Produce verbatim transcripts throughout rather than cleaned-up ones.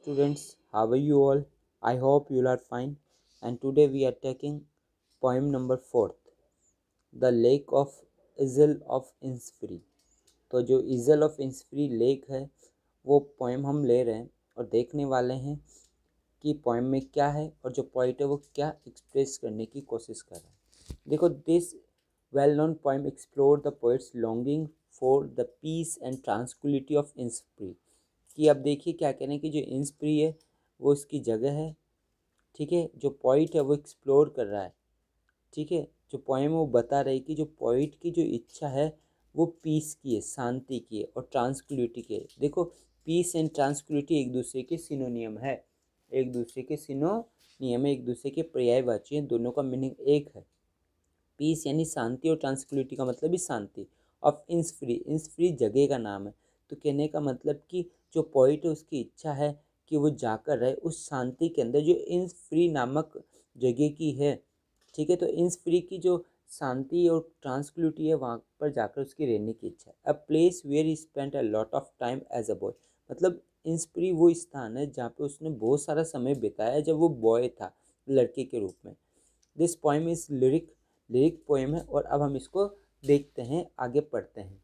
students, how are you all? I hope you are fine. And today we are taking poem number fourth, The Lake of Isle of Innisfree. तो जो equal of इंस्फ्री lake है वो poem हम ले रहे हैं और देखने वाले हैं कि पोएम में क्या है और जो पोइट है वो क्या एक्सप्रेस करने की कोशिश कर रहा है। देखो, this well known poem explore the poet's longing for the peace and tranquillity of Innisfree. कि अब देखिए क्या कह रहे हैं कि जो इंस्फ्री है वो इसकी जगह है, ठीक है। जो पॉइंट है वो एक्सप्लोर कर रहा है, ठीक है। जो पोएम है वो बता रही कि जो पॉइंट की जो इच्छा है वो पीस की है, शांति की है और ट्रांसक्विलिटी की है। देखो, पीस एंड ट्रांसक्विलिटी एक दूसरे के सिनोनियम है, एक दूसरे के सिनोनियम है, एक दूसरे के पर्यायवाची हैं, दोनों का मीनिंग एक है। पीस यानी शांति और ट्रांसक्विलिटी का मतलब ही शांति। ऑफ इंस्फ्री, इंस्फ्री जगह का नाम है। तो कहने का मतलब कि जो पोइट है उसकी इच्छा है कि वो जाकर रहे उस शांति के अंदर जो इंस्फ्री नामक जगह की है, ठीक है। तो इंस्फ्री की जो शांति और ट्रांसक्विलिटी है वहाँ पर जाकर उसकी रहने की इच्छा है। A place where he spent a lot of time as a boy, मतलब इंस्फ्री वो स्थान है जहाँ पे उसने बहुत सारा समय बिताया जब वो बॉय था, लड़के के रूप में। This poem is lyric, lyric poem है। और अब हम इसको देखते हैं, आगे पढ़ते हैं।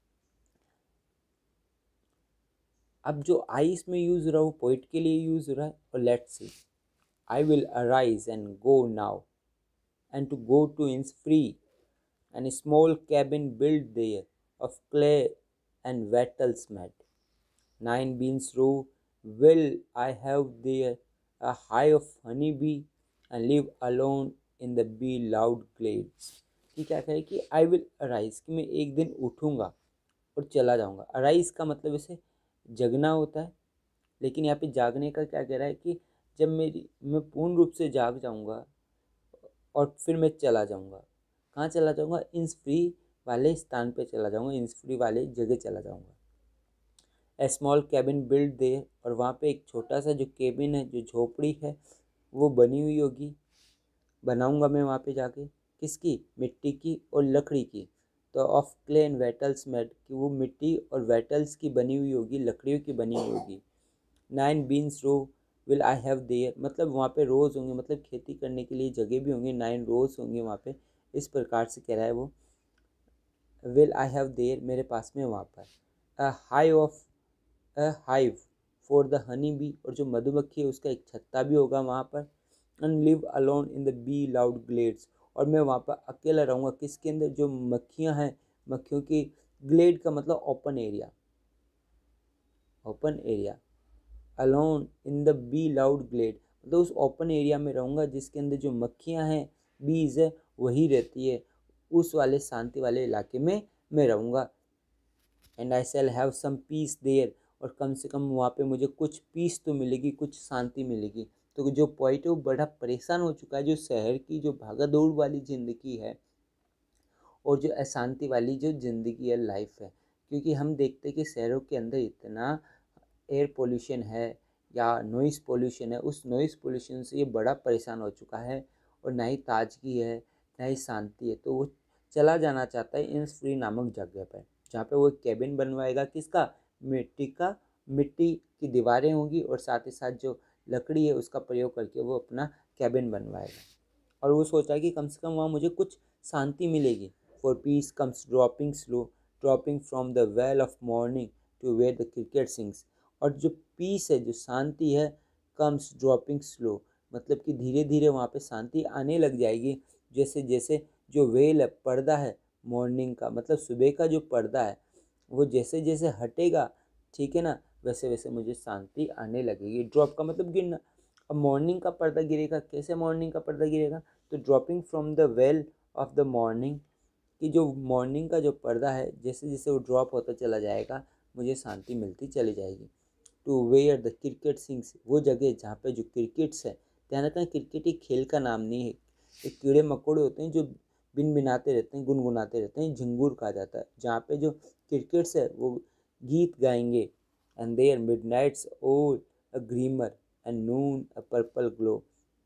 अब जो आई इसमें यूज हो रहा है वो पोइट के लिए यूज हो रहा है। और let's see, I will arise and go now and to go to Innisfree and a small cabin built there of clay and wattles made. Nine beans row will I have there, a hive of honey bee, and live alone in the bee loud glades. कि क्या कहे कि आई will arise, कि मैं एक दिन उठूँगा और चला जाऊँगा। अराइज का मतलब इसे जगना होता है, लेकिन यहाँ पे जागने का क्या कह रहा है कि जब मेरी मैं पूर्ण रूप से जाग जाऊँगा और फिर मैं चला जाऊँगा। कहाँ चला जाऊँगा? इंस्फ्री वाले स्थान पे चला जाऊँगा, इंस्फ्री वाले जगह चला जाऊँगा। A small cabin build there, और वहाँ पे एक छोटा सा जो केबिन है, जो झोपड़ी है, वो बनी हुई होगी, बनाऊँगा मैं वहाँ पे जाके। किसकी? मिट्टी की और लकड़ी की। तो of clay and wattles made, कि वो मिट्टी और वेटल्स की बनी हुई होगी, लकड़ियों की बनी हुई होगी। Nine beans row will I have there, मतलब वहाँ पे रोज़ होंगे, मतलब खेती करने के लिए जगह भी होंगी, नाइन रोज़ होंगे वहाँ पे। इस प्रकार से कह रहा है वो। विल आई हैव देयर, मेरे पास में वहाँ पर। A hive of, a hive for the honey bee, और जो मधुमक्खी है उसका एक छत्ता भी होगा वहाँ पर। And live alone in the bee loud glades, और मैं वहाँ पर अकेला रहूँगा। किसके अंदर? जो मक्खियाँ हैं, मक्खियों की। ग्लेड का मतलब open area, open area. Alone in the bee loud glade, मतलब उस ओपन एरिया में रहूँगा जिसके अंदर जो मक्खियाँ हैं, बीज है, वही रहती है। उस वाले शांति वाले इलाके में मैं रहूँगा। And I shall have some peace there, और कम से कम वहाँ पे मुझे कुछ पीस तो मिलेगी, कुछ शांति मिलेगी। तो जो पॉइंट है वो बड़ा परेशान हो चुका है, जो शहर की जो भागा दौड़ वाली ज़िंदगी है और जो अशांति वाली जो ज़िंदगी है, लाइफ है। क्योंकि हम देखते हैं कि शहरों के अंदर इतना एयर पोल्यूशन है या नॉइज़ पोल्यूशन है, उस नॉइज़ पोल्यूशन से ये बड़ा परेशान हो चुका है, और ना ही ताजगी है, ना ही शांति है। तो वो चला जाना चाहता है इंस्फ्री नामक जगह पर, जहाँ पे वो एक कैबिन बनवाएगा। किसका? मिट्टी का। मिट्टी की दीवारें होंगी और साथ ही साथ जो लकड़ी है उसका प्रयोग करके वो अपना कैबिन बनवाएगा। और वो सोचा कि कम से कम वहाँ मुझे कुछ शांति मिलेगी। For peace comes dropping slow, dropping from the veil of morning to where the cricket sings. और जो पीस है, जो शांति है, कम्स ड्रॉपिंग स्लो, मतलब कि धीरे धीरे वहाँ पे शांति आने लग जाएगी। जैसे जैसे जो वेल है, पर्दा है मॉर्निंग का, मतलब सुबह का जो पर्दा है, वो जैसे जैसे हटेगा, ठीक है ना, वैसे वैसे मुझे शांति आने लगेगी। ड्रॉप का मतलब गिरना। अब मॉर्निंग का पर्दा गिरेगा, कैसे मॉर्निंग का पर्दा गिरेगा? तो dropping from the veil of the morning, कि जो मॉर्निंग का जो पर्दा है, जैसे जैसे वो ड्रॉप होता चला जाएगा, मुझे शांति मिलती चली जाएगी। To where the cricket sings, वो जगह जहाँ पे जो क्रिकेट्स है। ध्यान रखना, क्रिकेट एक खेल का नाम नहीं है। एक कीड़े मकोड़े होते हैं जो बिन बिनाते रहते हैं, गुनगुनाते रहते हैं, झिंगूर कहा जाता है। जहाँ पे जो क्रिकेट्स है वो गीत गाएंगे। And there midnight's all a glimmer and noon a purple glow,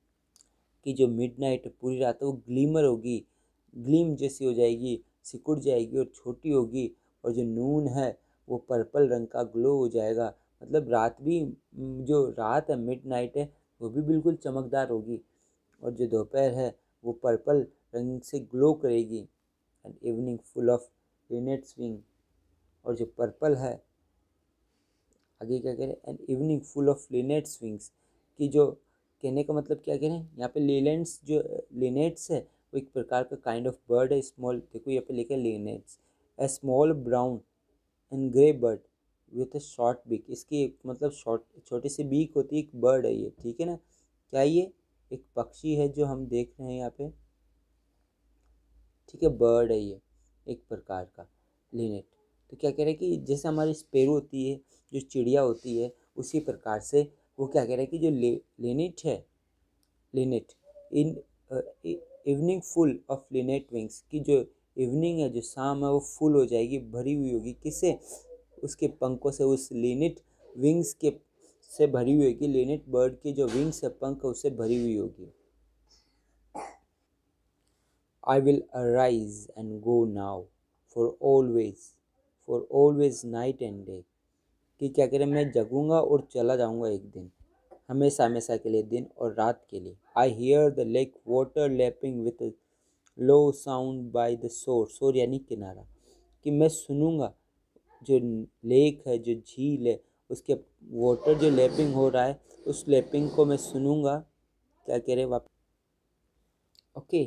कि जो मिडनाइट पूरी रात है वो ग्लीमर होगी, ग्लीम जैसी हो जाएगी, सिकुड़ जाएगी और छोटी होगी। और जो नून है वो पर्पल रंग का ग्लो हो जाएगा, मतलब रात भी, जो रात है मिड नाइट है वो भी बिल्कुल चमकदार होगी, और जो दोपहर है वो पर्पल रंग से ग्लो करेगी। And evening full of linnet's wing, और जो पर्पल है, आगे क्या कह रहे हैं, an evening full of linnet's wings, कि जो कहने का मतलब क्या कह रहे हैं यहाँ पे, लिनेट्स जो लिनेट्स है वो एक प्रकार का काइंड ऑफ बर्ड है, स्मॉल, देखो यहाँ पे लिखा है linnets, a small brown and grey bird with a short beak, इसकी एक मतलब शॉर्ट छोटी सी बीक होती है, एक बर्ड है ये, ठीक है ना। क्या ये एक पक्षी है जो हम देख रहे हैं यहाँ पे, ठीक है, बर्ड है ये एक प्रकार का लिनेट। तो क्या कह रहे हैं कि जैसे हमारी स्पेरो होती है, जो चिड़िया होती है, उसी प्रकार से वो क्या कह रहे हैं कि जो ले, लिनेट है, linnet in evening full of linnet wings, की जो इवनिंग है, जो शाम है, वो फुल हो जाएगी, भरी हुई होगी, किससे, उसके पंखों से, उस लिनेट विंग्स के से भरी हुई होगी, लिनेट बर्ड के जो विंग्स है, पंख है, उससे भरी हुई होगी। I will arise and go now, for always, for always night and day, कि क्या करें, मैं जगूंगा और चला जाऊंगा एक दिन, हमेशा हमेशा के लिए, दिन और रात के लिए। I hear the lake water lapping with a low sound by the shore, shore यानी किनारा, कि मैं सुनूंगा जो लेक है, जो झील है, उसके वाटर जो लैपिंग हो रहा है, उस लैपिंग को मैं सुनूंगा। क्या कह रहे वाप okay,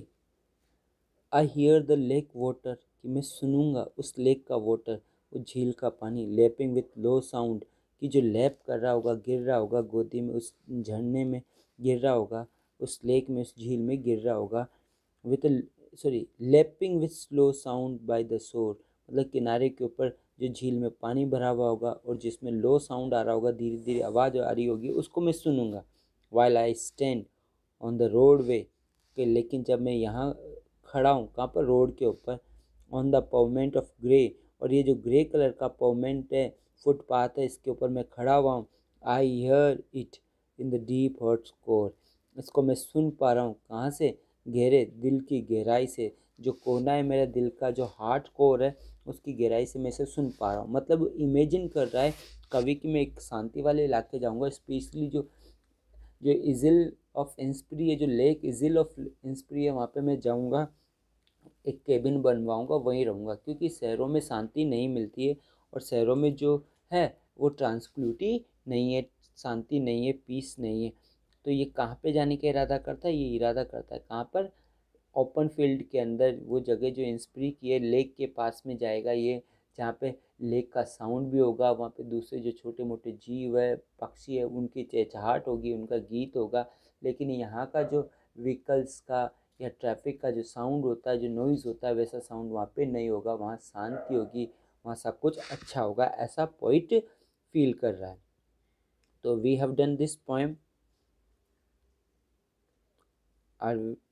I hear the lake water, कि मैं सुनूंगा उस लेक का वाटर, उस झील का पानी, लैपिंग विथ लो साउंड, कि जो लैप कर रहा होगा, गिर रहा होगा गोदी में, उस झरने में गिर रहा होगा, उस लेक में, उस झील में गिर रहा होगा, with sorry lapping with slow sound by the shore, मतलब किनारे के ऊपर जो झील में पानी भरा हुआ होगा और जिसमें लो साउंड आ रहा होगा, धीरे धीरे आवाज़ आ रही होगी, उसको मैं सुनूंगा। While I stand on the roadway, कि लेकिन जब मैं यहाँ खड़ा हूँ, कहाँ पर, रोड के ऊपर, on the pavement of grey, और ये जो ग्रे कलर का पवमेंट है, फुटपाथ है, इसके ऊपर मैं खड़ा हुआ हूँ। I hear it in the deep heart core, इसको मैं सुन पा रहा हूँ, कहाँ से, गहरे दिल की गहराई से, जो कोना है मेरे दिल का, जो हार्ट कोर है, उसकी गहराई से मैं इसे सुन पा रहा हूँ। मतलब इमेजिन कर रहा है कवि कि मैं एक शांति वाले इलाके जाऊँगा, स्पेशली जो जो इजिल ऑफ इंस्प्री है, जो लेक इजिल ऑफ इंस्प्री है, वहाँ पे मैं जाऊँगा, एक केबिन बनवाऊँगा, वहीं रहूँगा, क्योंकि शहरों में शांति नहीं मिलती है, और शहरों में जो है वो ट्रांसक्विलिटी नहीं है, शांति नहीं है, पीस नहीं है। तो ये कहाँ पे जाने का इरादा करता है, ये इरादा करता है कहाँ पर, ओपन फील्ड के अंदर, वो जगह जो इंस्प्री की है, लेक के पास में जाएगा ये, जहाँ पे लेक का साउंड भी होगा, वहाँ पे दूसरे जो छोटे मोटे जीव है, पक्षी है, उनकी चहचहाट होगी, उनका गीत होगा, लेकिन यहाँ का जो व्हीकल्स का या ट्रैफिक का जो साउंड होता है, जो नॉइज़ होता है, वैसा साउंड वहाँ पे नहीं होगा, वहाँ शांति होगी, वहाँ सब कुछ अच्छा होगा, ऐसा पोइट फील कर रहा है। तो we have done this poem, और